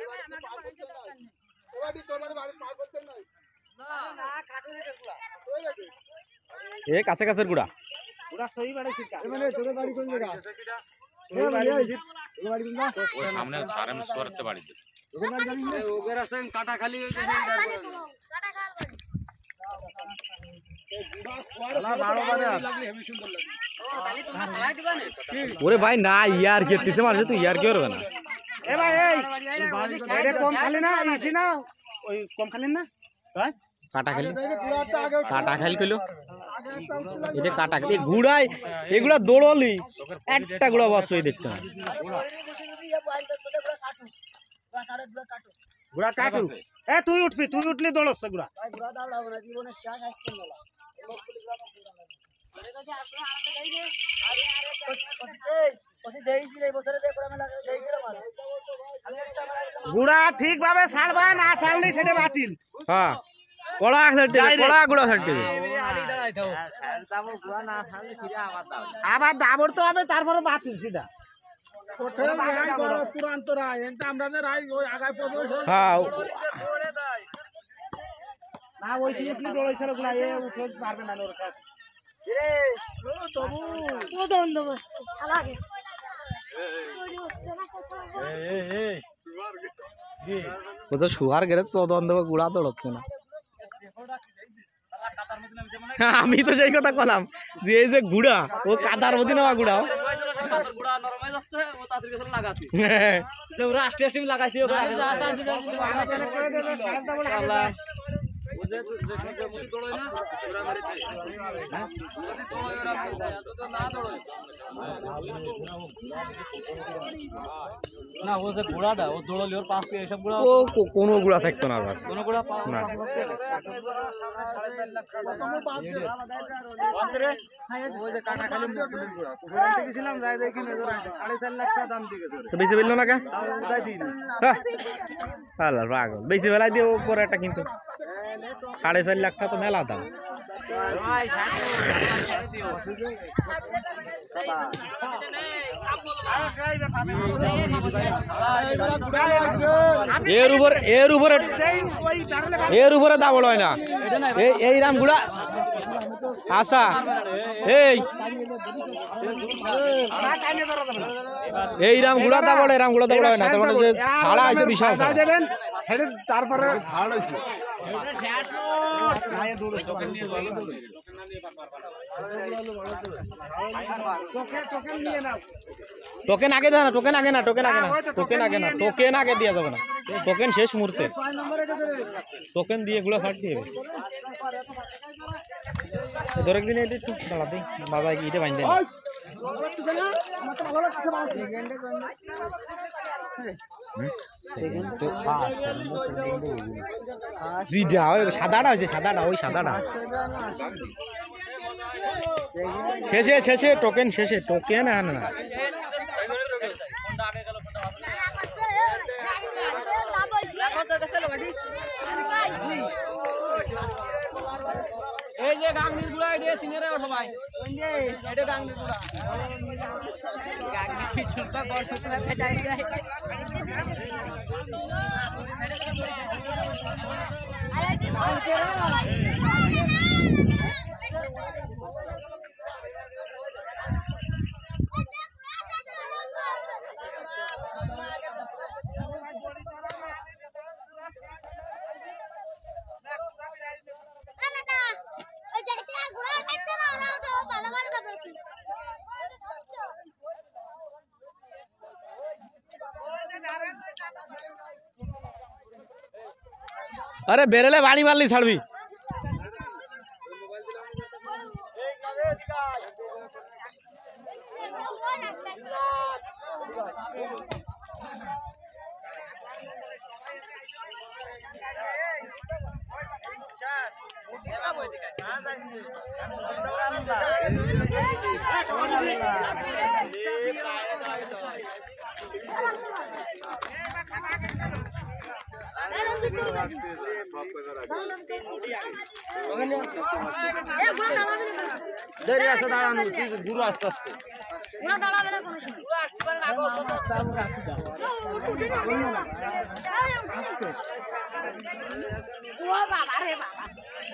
এ কাছে কাছের গুড়া পুরা সহি বাড়ি শিকা মানে তোর বাড়ি কোন জায়গা সামনে সামনে সরতে বাড়ি দে ওগেরা সঙ্গ কাটা খালি হইছে কাটা খাল ওরে ভাই না ইয়ার কেতিছে মারছে তুই ইয়ার কি করবে না এ ভাই এই এটা কম খালি না ইসি না ওই কম খালি না ভাই কাটা খালি কইলো এটা কাটা খালি গুড়াই এগুলা দৌড়লি একটা গুড়া বাচ্চাই দেখতে না গুড়া কাটু এ তুই উঠবি তুই উঠলি দৌড়ছ গুড়া গুড়া দাঁড়াবো না জীবনের শেষ আসতে না গুড়া ঠিক ভাবে ছাড়বা না ছাড়লে সেটা বাতিল হ্যাঁ কড়া সাইডে কড়া গুড়া সাইডে আবার দাবর তো হবে তারপরে বাতিল সেটা হ্যাঁ না ওই উঠলি দৌড়াইছিল গুড়া এ উঠলে পারবে না ওর কাছে সুগার গেছে চৌদ্দ গুড়া দৌড়চ্ছে না আমি তো সেই কথা কলাম যে এই যে গুড়া ও কাদার মধ্যে নেওয়া গুড়া লাগাইছে না ও যে গুড়াটা ও দৌড়লি ওর পাশ থেকে এইসব গুড়া ও কোনো গুড়া থাকতো না আর কোনো গুড়া না ওই যে কাটা খালি মুকুলের গুড়া পুকুরে গেছিলাম যাই দেখি নজর আসে 4.5 লাখ টাকা দাম দিয়ে গেছে তো বেশি বেললো না কা উদাই দিই আল্লাহ পাগল বেশি বেলায় দিয়ে পরে একটা কিন্তু 4.5 লাখ টাকা তো মেলা দাম এর উপরে দাবল হয় না এই রাম গুড়া আশা এই রাম গুড়া দাবল হয় না তোমার যে ছাড়া আছে বিশাল দেবেন তারপরে টোকেন আগে দেয় না টোকেন আগে না টোকেন আগে দেওয়া যাবে না টোকেন শেষ মুহূর্তে টোকেন দিয়ে গুলো ফাটতে হবে ধরে একদিন এটা একটু দাঁড়াতে বাবা এটা বাইন দেন সাদাটা হয়েছে সাদাটা ওই সাদাটা শেষে টোকেন শেষে টোকেন না না এই যে গাংনির গুড়া আইডিয়া সিনিয়রে ওঠো ভাই ওই যে এটা গাংনির গুড়া গাংনি পিছনটা বড় শুকনা ফেটাই যায় আরে কি বলছে अरे बेरेले बाड़ी मारली छाड़बी গুরু আস্তে আস্তে ওরা দাঁড়াবে না কোনো সময় ওরা আসতে পারে না আগো ও বাবা রে বাবা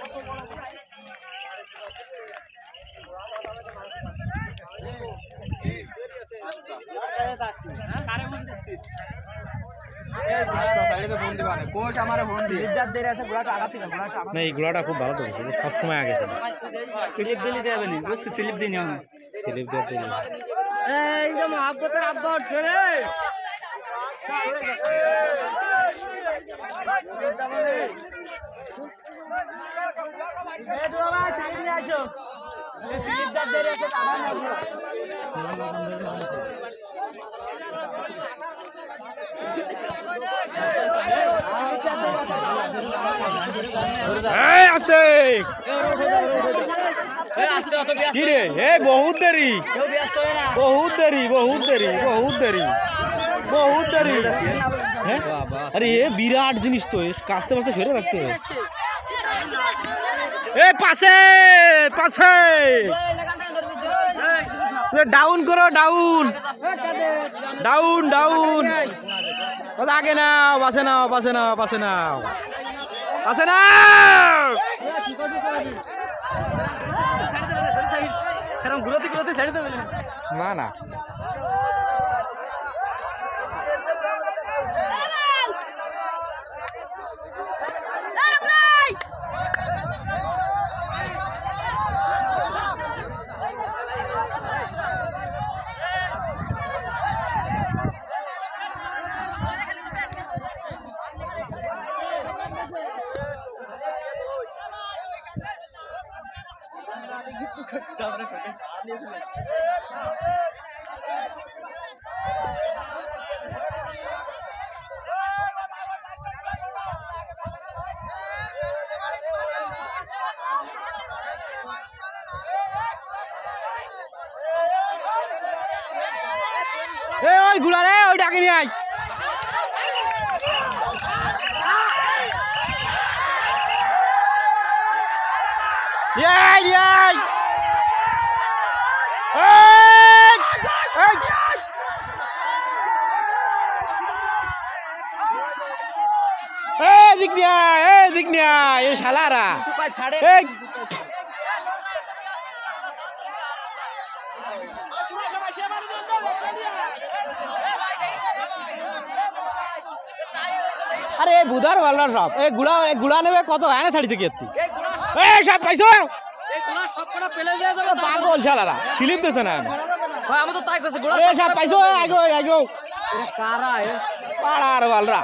না এই ঘোড়াটা খুব ভালো ধরেছে সবসময় আগে ছিল স্লিপ দিলে দেবে না বুঝছি স্লিপ দিই না স্লিপ দেওয়ার দিন এই যে মহাব্বতের আব্বা উঠবে রে আস্তে কি রে এ বহুত দেরি বহুত দেরি বহুত দেরি বহুত দেরি বহুত দেরি হ্যাঁ আরে এ বিরাট জিনিস তো কাস্তে পাস্তে সরে থাকতে এ পাশে পাশে ডাউন করো ডাউন ডাউন ডাউন আগে নাও পাশে নাও পাশে নাও পাশে নাও পাশে নাও না না ওই গুলা রে ওই ডাকে নিয়ে আয় দিক নিয়া এ শালারা আরে বুধার বাল্লা সব এই গুড়া নেবে কত এনে ছাড়িছে কি এই সব পাইছো পাগল শালারা স্লিপ দিছে না আমি তো তাই কইছি গুড়া সব পাইছো আগো আগো কারা এ পাড়ার বালরা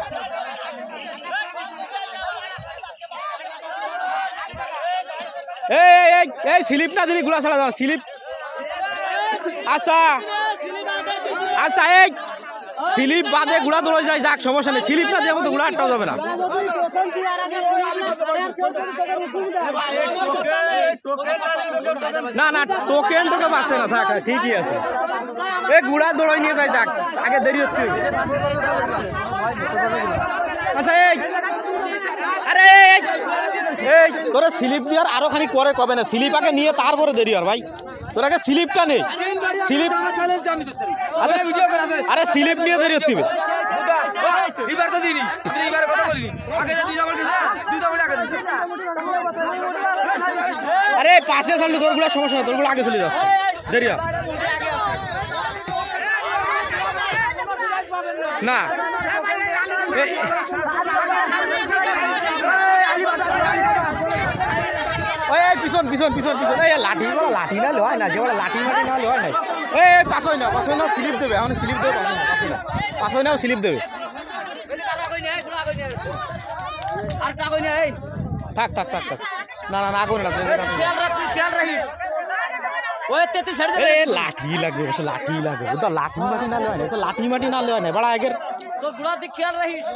এই স্লিপ না দিলি গুলা ছাড়া দাও স্লিপ আচ্ছা আচ্ছা এই স্লিপ বাদে গুড়া দৌড়ে যায় যাক সমস্যা নেই স্লিপ না দিয়ে মতো গুড়া আটটাও যাবে না না না টোকেন তোকে পাচ্ছে না থাক ঠিকই আছে এই গুড়া দৌড়াই নিয়ে যায় যাক আগে দেরি হচ্ছে আচ্ছা এই আরে এই তোরা স্লিপ দেওয়ার আরো খানিক পরে কবে না স্লিপ আগে নিয়ে তারপরে দেরি আর ভাই তোর আগে স্লিপটা নেই স্লিপ আরে স্লিপ নিয়ে দেরি হতে আরে পাশে চালু তোরগুলো সমস্যা নেই তোরগুলো আগে চলে যাচ্ছে দেরি না পিছন পিছন পিছন পিছন এই লাঠি লাঠি না লয় না যে লাঠি মাটি না লয় নাই এই পাছই না স্লিপ দেবে এখন স্লিপ দেবে পাছই নাও স্লিপ দেবে থাক থাক থাক থাক না না না আগুন না লাঠি লাগবে লাঠি লাগবে লাঠি মাটি না লয় না লাঠি মাটি না লয় না বড় আগের খেয়াল রাখিস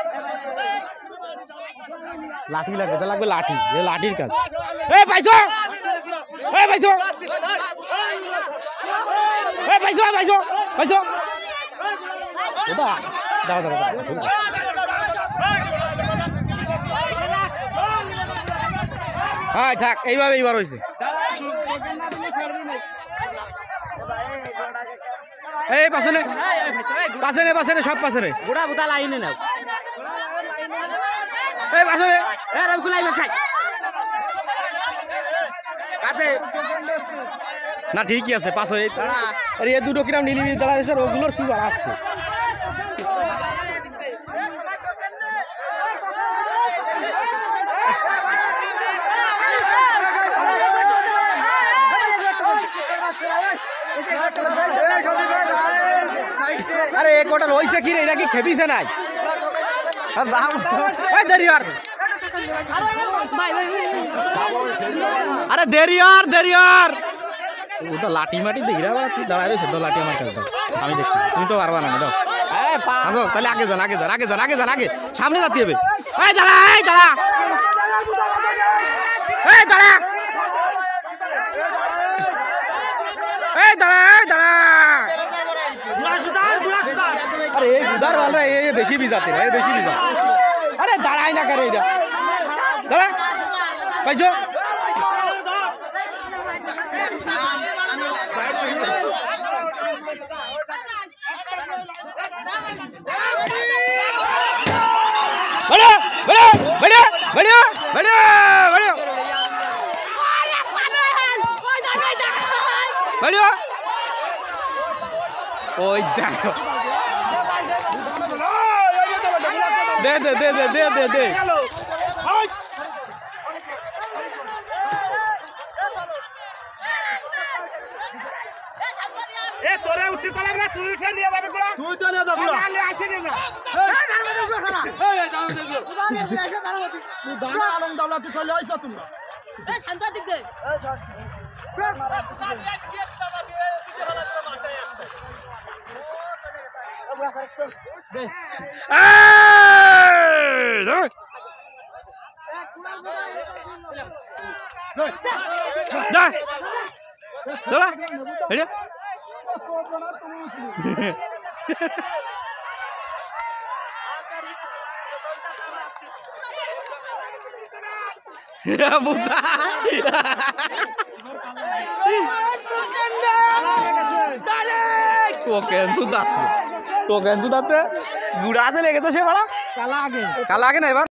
লাঠি লাগবে তো লাগবে লাঠি এ লাঠির কাজ এ পাইছো এ পাইছো এ পাইছো পাইছো পাইছো দাও দাও দাও হ্যাঁ থাক এইভাবে এইবার হয়েছে এই পাশে নে পাশে নে সব পাশে নে বুড়া বুড়া লাইনে নাও এই পাশে নে এ রবগুলাই বাছাই কাতে না ঠিকই আছে পাশে আরে এই দুটো কিরাম নীলিমি দাঁড়া আছে ওগুলোর কি বাড়াচ্ছে আরে এক গোটা রইছে কি রে এরা কি খেপিছে নাই আর দাম এই দেরি আর আরে দেরি আর ও তো লাঠি মাটি দেখিরা বাড়া তুই দাঁড়ায় রইছে তো লাঠি আমার খেলতে আমি দেখছি তুমি তো পারবা না দাও আসো তাহলে আগে যান আগে সামনে যেতে হবে এই দাঁড়া अरे उधर वाला ये बेशी भी जाते रहे बेशी भी जा अरे दाड़ा ना करे इधर दाड़ा पैसो बढ़िया बढ़िया बढ़िया बढ़िया बढ़िया बढ़िया बढ़िया ओए देखो दे এ তোরে উঠতে পারলাম না তুই উঠে নিয়ে যাবে গুড়া তুই তো নিয়ে যাবি না আছে নিয়ে যা তুই দানা আলম দাওলাতে চলে আইছো তোমরা এ শান্ত দিক দে টোকেন সুদাচ্ছে বুড়া আছে লেগেছে সে বড়া কালা আগে না এবার